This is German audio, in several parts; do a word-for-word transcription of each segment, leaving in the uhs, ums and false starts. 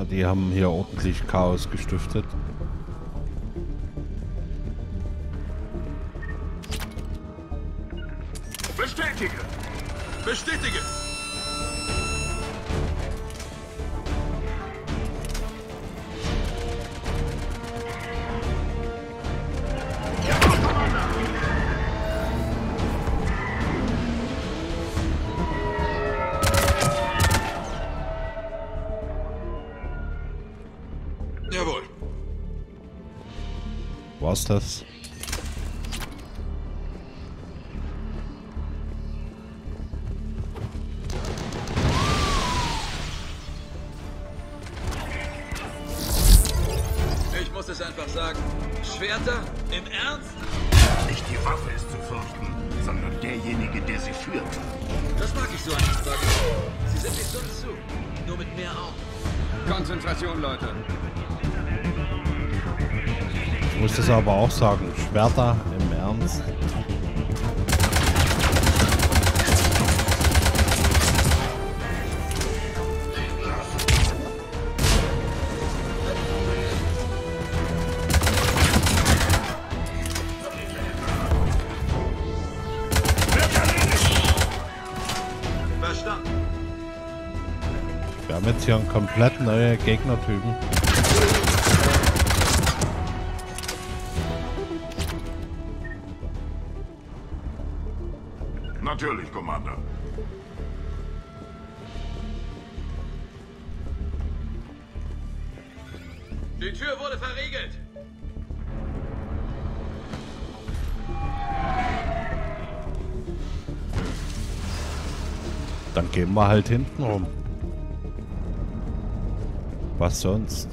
Ja, die haben hier ordentlich Chaos gestiftet. Bestätige! Bestätige! Jawohl. War's das? Ich muss es einfach sagen. Schwerter? Im Ernst? Nicht die Waffe ist zu fürchten, sondern derjenige, der sie führt. Das mag ich so an den Wagen. Sie sind nicht sonst zu. Nur mit mehr Augen. Konzentration, Leute. Ich muss das aber auch sagen. Schwerter im Ernst. Verstanden. Wir haben jetzt hier einen komplett neuen Gegnertypen. Natürlich, Commander. Die Tür wurde verriegelt. Dann gehen wir halt hinten rum. Was sonst?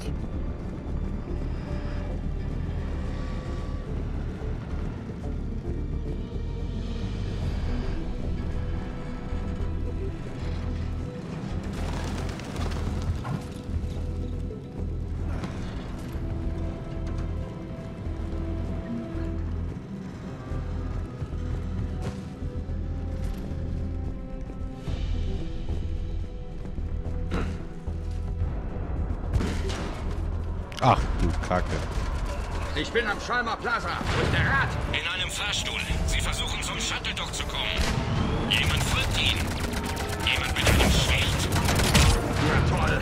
Ach du Kacke. Ich bin am Schalmer Plaza. Wo ist der Rat? In einem Fahrstuhl. Sie versuchen zum Shuttle-Dock zu kommen. Jemand folgt ihnen. Jemand mit einem Schwert. Ja, toll.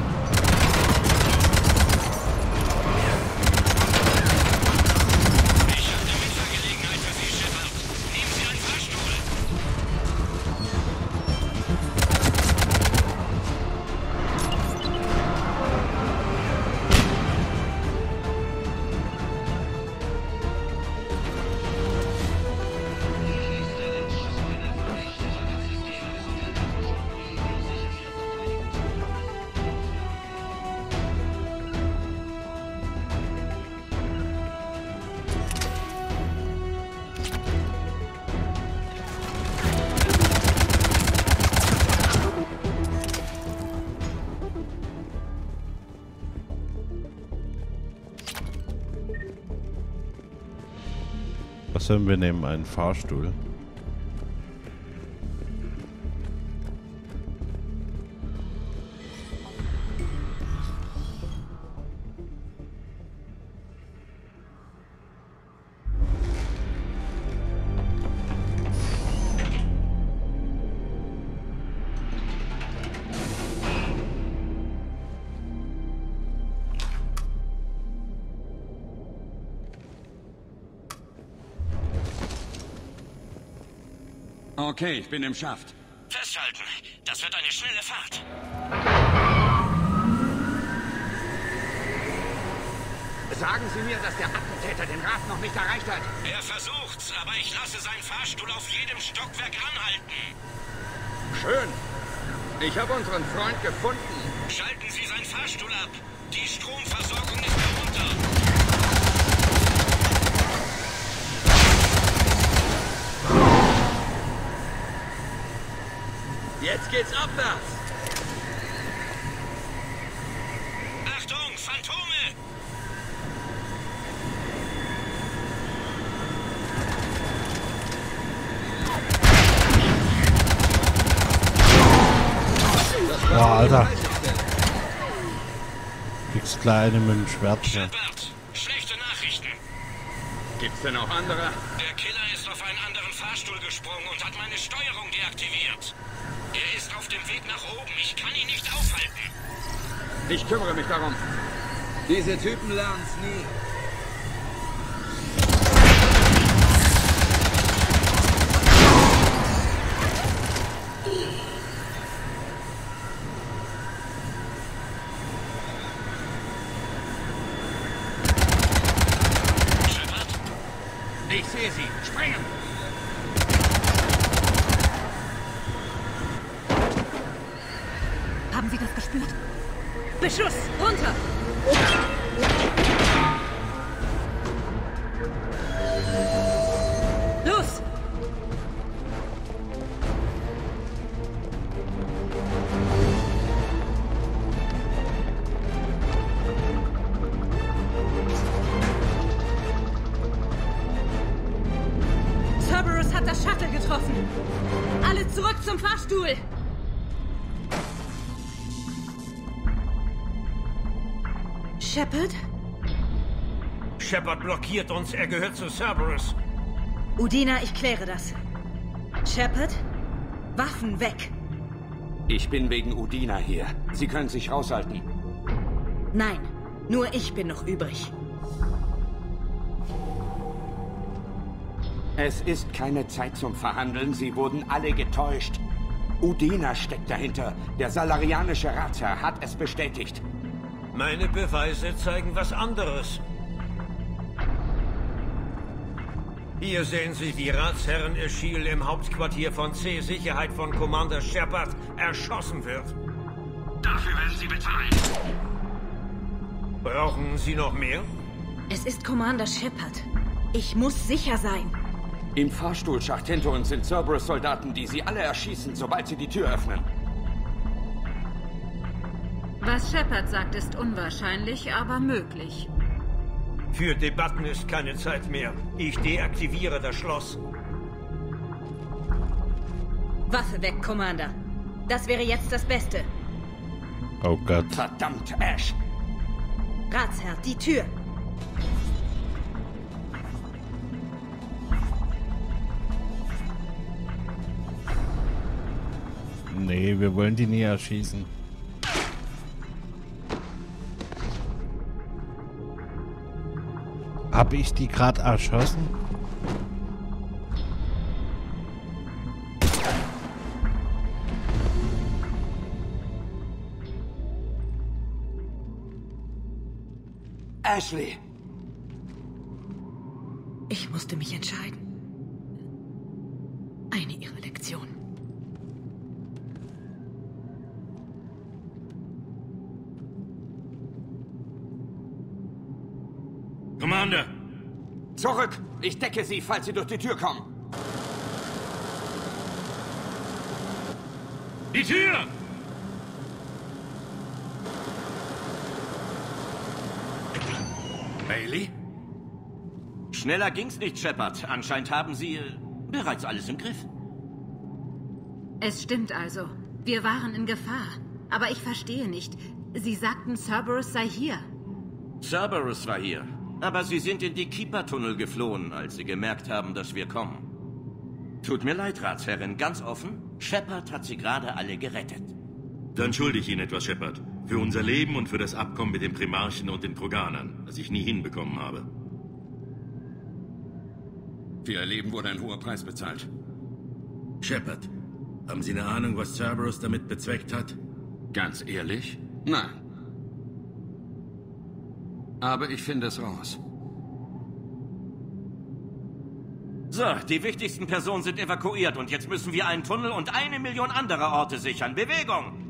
Ich habe eine Mitfahrgelegenheit für Sie, Shepard. Nehmen Sie einen Fahrstuhl. Was sollen wir nehmen? Einen Fahrstuhl. Okay, ich bin im Schaft. Festhalten. Das wird eine schnelle Fahrt. Sagen Sie mir, dass der Attentäter den Rat noch nicht erreicht hat. Er versucht's, aber ich lasse seinen Fahrstuhl auf jedem Stockwerk anhalten. Schön. Ich habe unseren Freund gefunden. Schalten Sie seinen Fahrstuhl ab. Die Stromversorgung ist herunter. Jetzt geht's abwärts. Achtung, Phantome! Boah, Alter. Kriegst kleine mit dem Schwert. Shepard, schlechte Nachrichten. Gibt's denn auch andere? Der Killer ist auf einen anderen Fahrstuhl gesprungen und hat meine Steuerung deaktiviert. Er ist auf dem Weg nach oben. Ich kann ihn nicht aufhalten. Ich kümmere mich darum. Diese Typen lernen es nie. Ich sehe sie. Springen! Haben Sie das gespürt? Beschuss! Runter! Los! Cerberus hat das Shuttle getroffen. Alle zurück zum Fahrstuhl. Shepard? Shepard blockiert uns. Er gehört zu Cerberus. Udina, ich kläre das. Shepard? Waffen weg. Ich bin wegen Udina hier. Sie können sich raushalten. Nein, nur ich bin noch übrig. Es ist keine Zeit zum Verhandeln. Sie wurden alle getäuscht. Udina steckt dahinter. Der salarianische Ratsherr hat es bestätigt. Meine Beweise zeigen was anderes. Hier sehen Sie, wie Ratsherren Eschil im Hauptquartier von C Sicherheit von Commander Shepard erschossen wird. Dafür werden Sie bezahlen. Brauchen Sie noch mehr? Es ist Commander Shepard. Ich muss sicher sein. Im Fahrstuhlschacht hinter uns sind Cerberus-Soldaten, die sie alle erschießen, sobald sie die Tür öffnen. Was Shepard sagt, ist unwahrscheinlich, aber möglich. Für Debatten ist keine Zeit mehr. Ich deaktiviere das Schloss. Waffe weg, Commander. Das wäre jetzt das Beste. Oh Gott. Verdammt, Ash! Ratsherr, die Tür. Nee, wir wollen die nie erschießen. Hab ich die gerade erschossen? Ashley! Ich musste mich entscheiden. Eine ihrer Lektionen. Commander! Zurück! Ich decke sie, falls sie durch die Tür kommen. Die Tür! Bailey? Schneller ging's nicht, Shepard. Anscheinend haben Sie äh, bereits alles im Griff. Es stimmt also. Wir waren in Gefahr. Aber ich verstehe nicht. Sie sagten, Cerberus sei hier. Cerberus war hier. Aber Sie sind in die Keeper-Tunnel geflohen, als Sie gemerkt haben, dass wir kommen. Tut mir leid, Ratsherrin. Ganz offen, Shepard hat Sie gerade alle gerettet. Dann schulde ich Ihnen etwas, Shepard. Für unser Leben und für das Abkommen mit den Primarchen und den Kroganern, das ich nie hinbekommen habe. Für Ihr Leben wurde ein hoher Preis bezahlt. Shepard, haben Sie eine Ahnung, was Cerberus damit bezweckt hat? Ganz ehrlich? Nein. Aber ich finde es raus. So, die wichtigsten Personen sind evakuiert und jetzt müssen wir einen Tunnel und eine Million andere Orte sichern. Bewegung!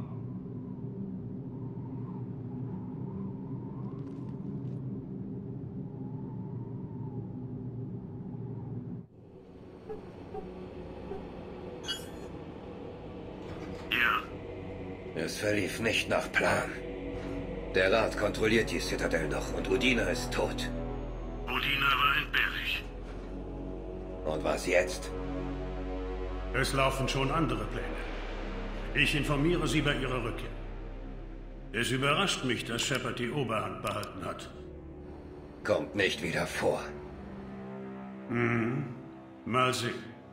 Ja. Es verlief nicht nach Plan. Der Rat kontrolliert die Citadel noch und Udina ist tot. Udina war entbehrlich. Und was jetzt? Es laufen schon andere Pläne. Ich informiere Sie bei Ihrer Rückkehr. Es überrascht mich, dass Shepard die Oberhand behalten hat. Kommt nicht wieder vor. Mhm. Mal sehen.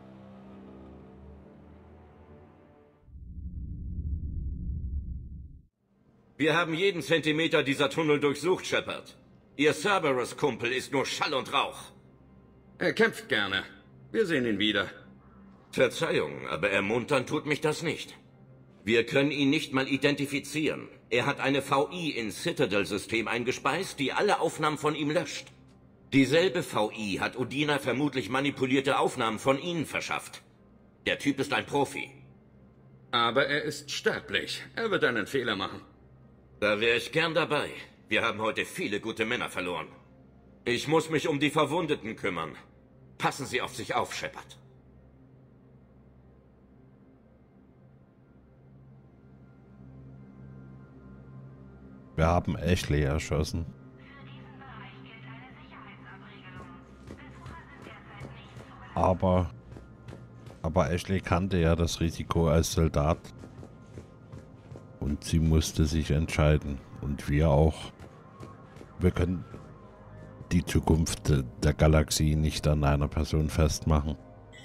Wir haben jeden Zentimeter dieser Tunnel durchsucht, Shepard. Ihr Cerberus-Kumpel ist nur Schall und Rauch. Er kämpft gerne. Wir sehen ihn wieder. Verzeihung, aber ermuntern tut mich das nicht. Wir können ihn nicht mal identifizieren. Er hat eine V I ins Citadel-System eingespeist, die alle Aufnahmen von ihm löscht. Dieselbe V I hat Udina vermutlich manipulierte Aufnahmen von Ihnen verschafft. Der Typ ist ein Profi. Aber er ist sterblich. Er wird einen Fehler machen. Da wäre ich gern dabei. Wir haben heute viele gute Männer verloren. Ich muss mich um die Verwundeten kümmern. Passen Sie auf sich auf, Shepard. Wir haben Ashley erschossen. Aber, aber Ashley kannte ja das Risiko als Soldat. Und sie musste sich entscheiden. Und wir auch. Wir können die Zukunft der Galaxie nicht an einer Person festmachen.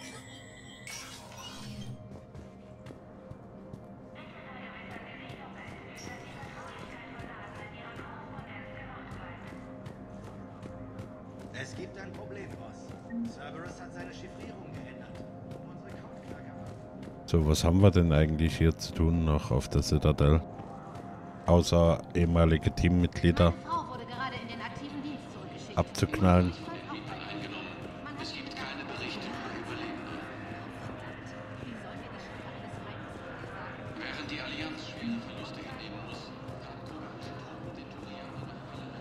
Es gibt ein Problem, Boss. Cerberus hat seine Chiffrierung geändert. Unsere Kopfknacker. So, was haben wir denn eigentlich hier zu tun noch auf der Citadel? Außer ehemalige Teammitglieder abzuknallen. Es gibt keine Berichte von Überlebenden. Während die Allianz schwere Verluste hinnehmen muss, haben koranische Truppen den Turianer noch alle.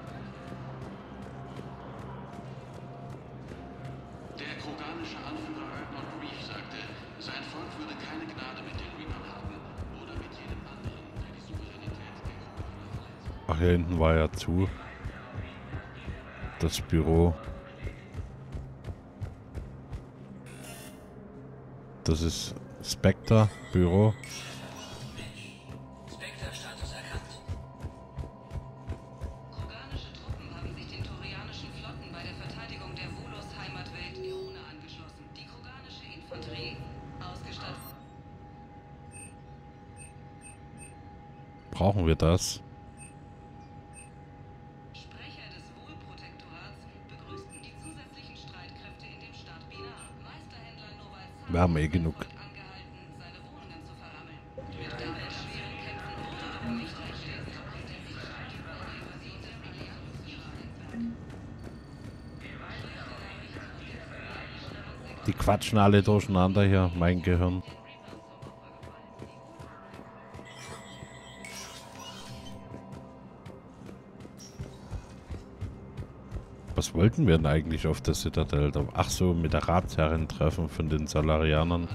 Der kroganische Anführer Admiral Grief sagte, sein Volk würde keine Gnade mit den Reapern haben oder mit jedem anderen, der die Souveränität der Kroganer verletzt. Ach, hier hinten war ja zu. Das Büro. Das ist Spectre Büro. Spectre-Status erkannt. Kroganische Truppen haben sich den turianischen Flotten bei der Verteidigung der Volos Heimatwelt Irona angeschlossen. Die kroganische Infanterie ausgestattet. Brauchen wir das? Wir haben eh genug. Die quatschen alle durcheinander hier, mein Gehirn. Was wollten wir denn eigentlich auf der Citadel? Ach so, mit der Ratsherrin treffen von den Salarianern.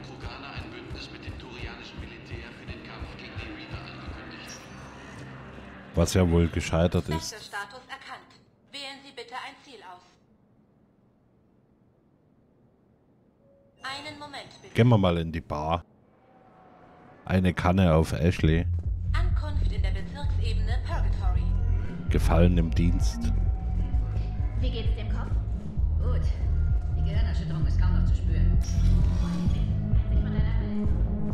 Was ja wohl gescheitert ist. Status erkannt. Wählen Sie bitte ein Ziel aus. Einen Moment bitte. Gehen wir mal in die Bar. Eine Kanne auf Ashley. Ankunft in der Bezirksebene Purgatory. Gefallen im Dienst. Wie geht's dem Kopf? Gut. Die Gehirnerschütterung ist kaum noch zu spüren. Sich von deiner Welt.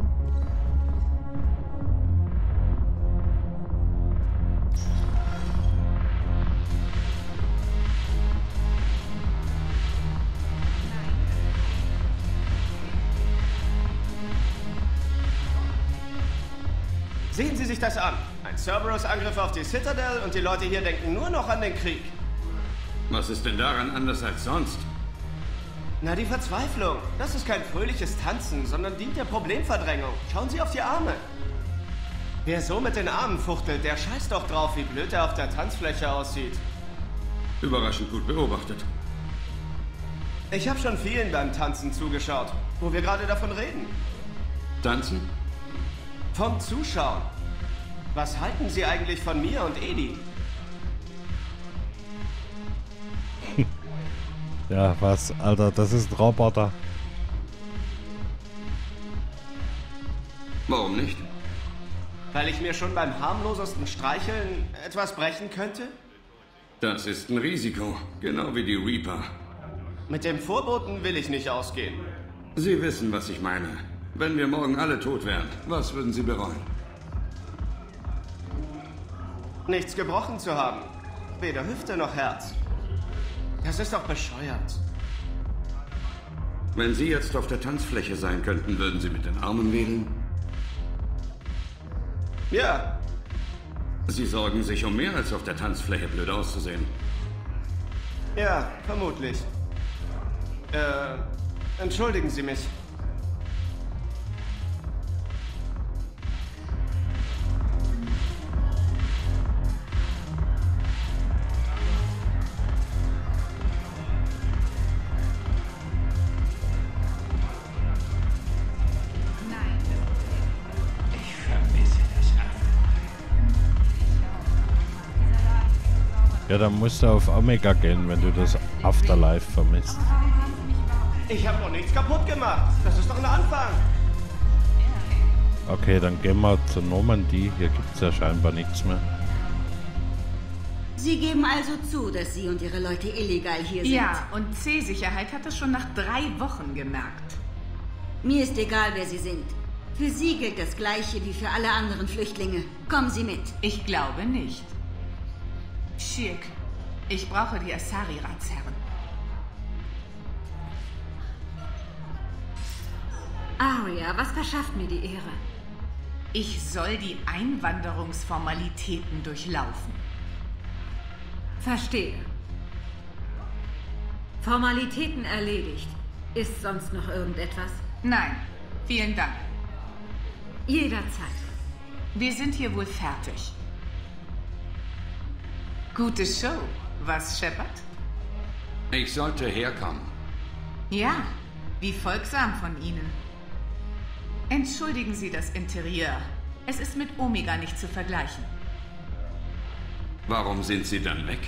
Sehen Sie sich das an. Ein Cerberus-Angriff auf die Citadel und die Leute hier denken nur noch an den Krieg. Was ist denn daran anders als sonst? Na, die Verzweiflung. Das ist kein fröhliches Tanzen, sondern dient der Problemverdrängung. Schauen Sie auf die Arme. Wer so mit den Armen fuchtelt, der scheißt doch drauf, wie blöd er auf der Tanzfläche aussieht. Überraschend gut beobachtet. Ich habe schon vielen beim Tanzen zugeschaut, wo wir gerade davon reden. Tanzen? Vom Zuschauen. Was halten Sie eigentlich von mir und Edi? Ja, was? Alter, das ist ein Roboter. Warum nicht? Weil ich mir schon beim harmlosesten Streicheln etwas brechen könnte? Das ist ein Risiko, genau wie die Reaper. Mit dem Vorboten will ich nicht ausgehen. Sie wissen, was ich meine. Wenn wir morgen alle tot wären, was würden Sie bereuen? Nichts gebrochen zu haben. Weder Hüfte noch Herz. Das ist doch bescheuert. Wenn Sie jetzt auf der Tanzfläche sein könnten, würden Sie mit den Armen wedeln? Ja. Sie sorgen sich um mehr als auf der Tanzfläche blöd auszusehen. Ja, vermutlich. Äh, entschuldigen Sie mich. Ja, dann musst du auf Omega gehen, wenn du das Afterlife vermisst. Ich habe noch nichts kaputt gemacht. Das ist doch ein Anfang. Okay, dann gehen wir zur Normandie. Hier gibt es ja scheinbar nichts mehr. Sie geben also zu, dass Sie und Ihre Leute illegal hier sind? Ja, und C-Sicherheit hat es schon nach drei Wochen gemerkt. Mir ist egal, wer Sie sind. Für Sie gilt das Gleiche wie für alle anderen Flüchtlinge. Kommen Sie mit. Ich glaube nicht. Shirk, ich brauche die Asari-Ratsherren. Aria, was verschafft mir die Ehre? Ich soll die Einwanderungsformalitäten durchlaufen. Verstehe. Formalitäten erledigt. Ist sonst noch irgendetwas? Nein, vielen Dank. Jederzeit. Wir sind hier wohl fertig. Gute Show, was, Shepard? Ich sollte herkommen. Ja, wie folgsam von Ihnen. Entschuldigen Sie das Interieur. Es ist mit Omega nicht zu vergleichen. Warum sind Sie dann weg?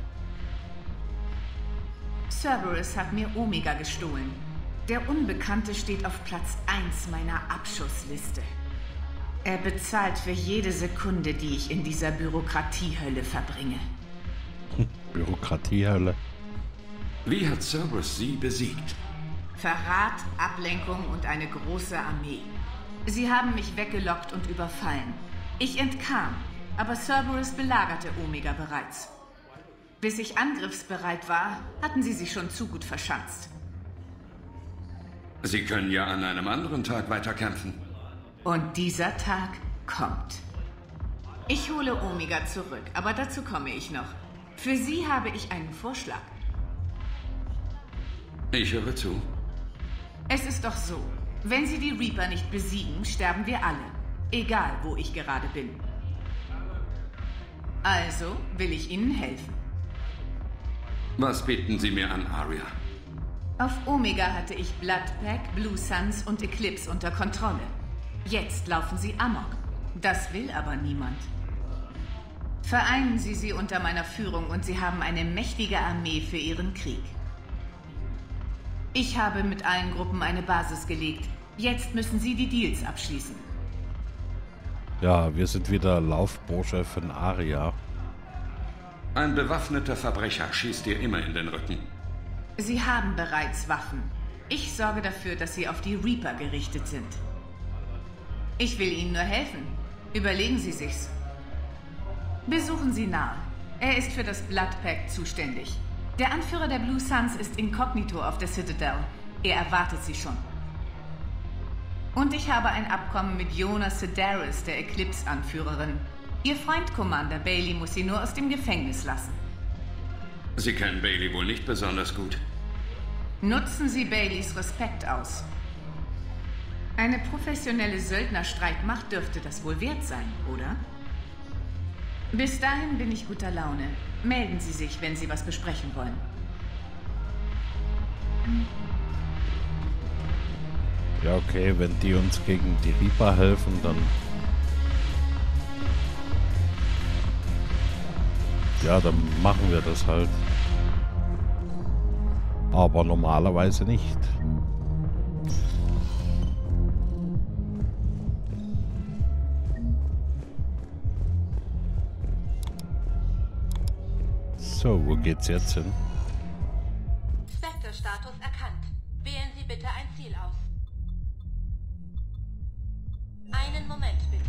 Cerberus hat mir Omega gestohlen. Der Unbekannte steht auf Platz eins meiner Abschussliste. Er bezahlt für jede Sekunde, die ich in dieser Bürokratiehölle verbringe. Bürokratiehölle. Wie hat Cerberus Sie besiegt? Verrat, Ablenkung und eine große Armee. Sie haben mich weggelockt und überfallen. Ich entkam, aber Cerberus belagerte Omega bereits. Bis ich angriffsbereit war, hatten sie sich schon zu gut verschanzt. Sie können ja an einem anderen Tag weiterkämpfen. Und dieser Tag kommt. Ich hole Omega zurück, aber dazu komme ich noch. Für Sie habe ich einen Vorschlag. Ich höre zu. Es ist doch so, wenn Sie die Reaper nicht besiegen, sterben wir alle. Egal, wo ich gerade bin. Also will ich Ihnen helfen. Was bieten Sie mir an, Aria? Auf Omega hatte ich Bloodpack, Blue Suns und Eclipse unter Kontrolle. Jetzt laufen sie amok. Das will aber niemand. Vereinen Sie sie unter meiner Führung und Sie haben eine mächtige Armee für Ihren Krieg. Ich habe mit allen Gruppen eine Basis gelegt. Jetzt müssen Sie die Deals abschließen. Ja, wir sind wieder Laufbursche von Aria. Ein bewaffneter Verbrecher schießt dir immer in den Rücken. Sie haben bereits Waffen. Ich sorge dafür, dass sie auf die Reaper gerichtet sind. Ich will Ihnen nur helfen. Überlegen Sie sich's. Besuchen Sie Nahe. Er ist für das Bloodpack zuständig. Der Anführer der Blue Suns ist inkognito auf der Citadel. Er erwartet Sie schon. Und ich habe ein Abkommen mit Yona Sedaris, der Eclipse-Anführerin. Ihr Freund Commander Bailey muss sie nur aus dem Gefängnis lassen. Sie kennen Bailey wohl nicht besonders gut. Nutzen Sie Baileys Respekt aus. Eine professionelle Söldnerstreitmacht dürfte das wohl wert sein, oder? Bis dahin bin ich guter Laune. Melden Sie sich, wenn Sie was besprechen wollen. Ja, okay, wenn die uns gegen die Reaper helfen, dann... Ja, dann machen wir das halt. Aber normalerweise nicht. So, wo geht's jetzt hin? Spectre-Status erkannt. Wählen Sie bitte ein Ziel aus. Einen Moment bitte.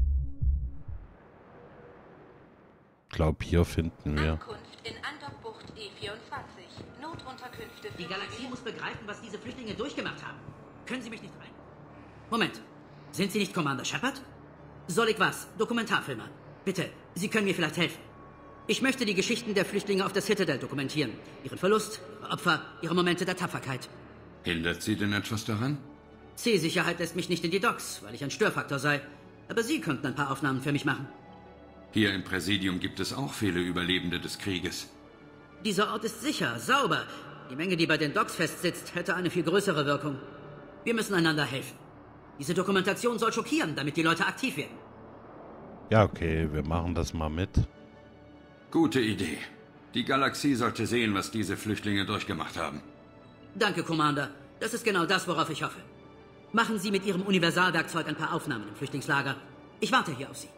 Ich glaube, hier finden wir. Ankunft in Andockbucht E vierundzwanzig. Notunterkünfte. Die Galaxie muss begreifen, was diese Flüchtlinge durchgemacht haben. Können Sie mich nicht rein? Moment. Sind Sie nicht Commander Shepard? Soll ich was? Dokumentarfilmer. Bitte, Sie können mir vielleicht helfen. Ich möchte die Geschichten der Flüchtlinge auf der Citadel dokumentieren. Ihren Verlust, ihre Opfer, ihre Momente der Tapferkeit. Hindert Sie denn etwas daran? C-Sicherheit lässt mich nicht in die Docks, weil ich ein Störfaktor sei. Aber Sie könnten ein paar Aufnahmen für mich machen. Hier im Präsidium gibt es auch viele Überlebende des Krieges. Dieser Ort ist sicher, sauber. Die Menge, die bei den Docks festsitzt, hätte eine viel größere Wirkung. Wir müssen einander helfen. Diese Dokumentation soll schockieren, damit die Leute aktiv werden. Ja, okay, wir machen das mal mit. Gute Idee. Die Galaxie sollte sehen, was diese Flüchtlinge durchgemacht haben. Danke, Commander. Das ist genau das, worauf ich hoffe. Machen Sie mit Ihrem Universalwerkzeug ein paar Aufnahmen im Flüchtlingslager. Ich warte hier auf Sie.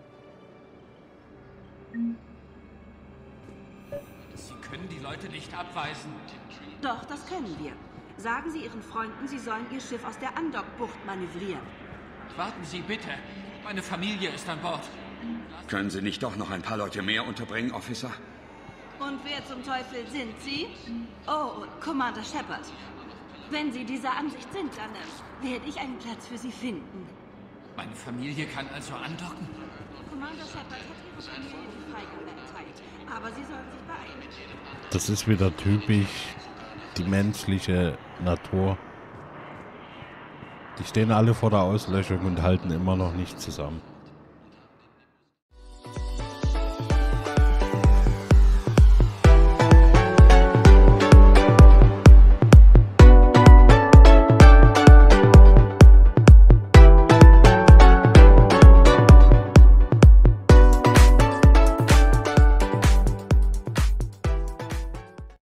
Sie können die Leute nicht abweisen. Doch, das können wir. Sagen Sie Ihren Freunden, sie sollen Ihr Schiff aus der Andockbucht manövrieren. Warten Sie bitte. Meine Familie ist an Bord. Können Sie nicht doch noch ein paar Leute mehr unterbringen, Officer? Und wer zum Teufel sind Sie? Oh, Commander Shepard. Wenn Sie dieser Ansicht sind, dann äh, werde ich einen Platz für Sie finden. Meine Familie kann also andocken? Commander Shepard hat Ihre Familie die Freigabe erteilt. Aber Sie sollen sich beeilen. Das ist wieder typisch die menschliche Natur. Die stehen alle vor der Auslöschung und halten immer noch nicht zusammen.